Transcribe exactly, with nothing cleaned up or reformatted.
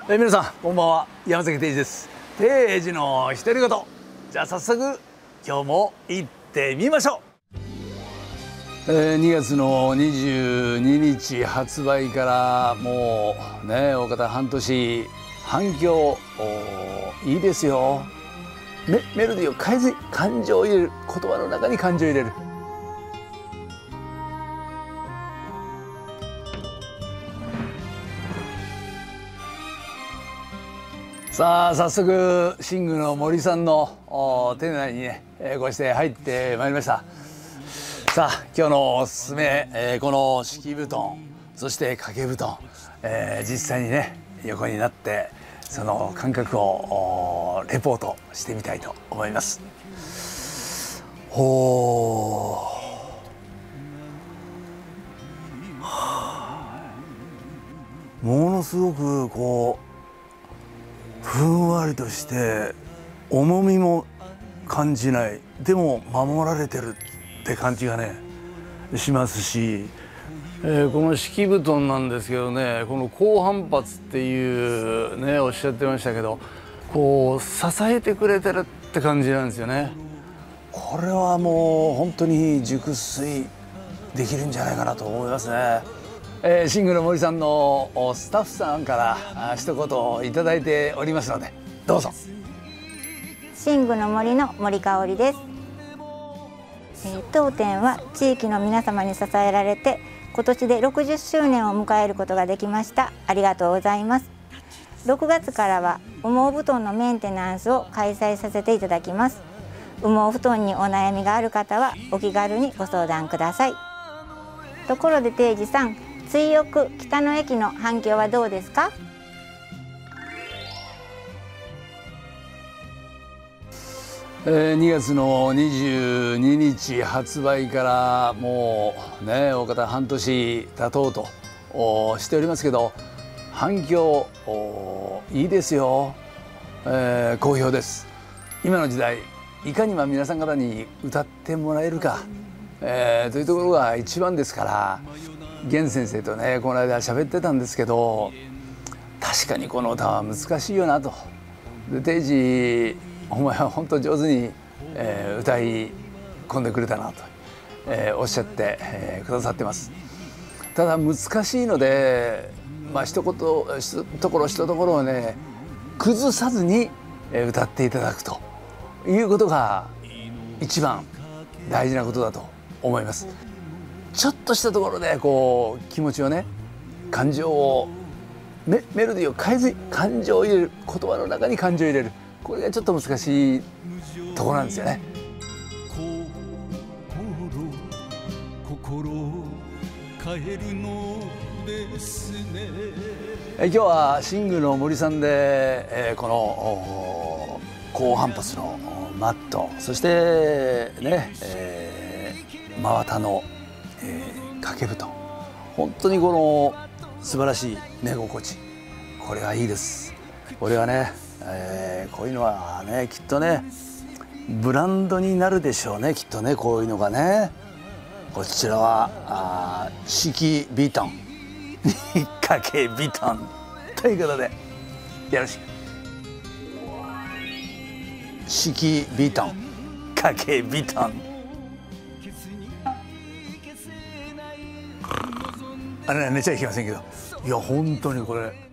えー、皆さんこんばんは、山崎定治です。定治の独り言。じゃあ早速今日も行ってみましょう。えー、にがつのにじゅうににち発売からもうね大方半年、反響いいですよ。メ, メロディーを変えずに感情を入れる、言葉の中に感情を入れる。さあ早速寝具の森さんの店内にねご指定入ってまいりました。さあ今日のおすすめ、えー、この敷布団、そして掛け布団、えー、実際にね横になってその感覚をレポートしてみたいと思います。ほう、ものすごくこうふんわりとして重みも感じない、でも守られてるって感じがねしますし、えー、この敷布団なんですけどね、この高反発っていうねおっしゃってましたけど、こう支えてくれてるって感じなんですよね。これはもう本当に熟睡できるんじゃないかなと思いますね。えー、寝具の森さんのスタッフさんから一言いただいておりますので、どうぞ。 寝具の森の森香織です。えー、当店は地域の皆様に支えられて今年でろくじゅっしゅうねんを迎えることができました。ありがとうございます。ろくがつからは羽毛布団のメンテナンスを開催させていただきます。羽毛布団にお悩みがある方はお気軽にご相談ください。ところで定治さん、追憶北野駅の反響はどうですか？ えー、にがつのにじゅうににち発売からもうね大方半年経とうとしておりますけど、反響いいですよ。えー、好評です。今の時代いかにまあ皆さん方に歌ってもらえるか、えー、というところが一番ですから、源先生とねこの間喋ってたんですけど、確かにこの歌は難しいよなと。で定治お前は本当上手に、えー、歌い込んでくれたなと、えー、おっしゃって、えー、くださってます。ただ難しいので、まあ一言一ところ一ところをね崩さずに歌っていただくということが一番大事なことだと思います。ちょっとしたところでこう気持ちをね、感情を メ, メロディーを変えずに感情を入れる、言葉の中に感情を入れる、これがちょっと難しいところなんですよね。変えるのですね。え今日は寝具の森さんで、えー、この高反発のマット、そしてね、えー、真綿の、えー、掛け布団、本当にこの素晴らしい寝心地、これはいいです。これはね、えー、こういうのはねきっとねブランドになるでしょうね、きっとね、こういうのがね。こちらは敷布団掛け布団ということでよろしく。敷布団掛け布団、あれね寝ちゃいけませんけど、いや本当にこれ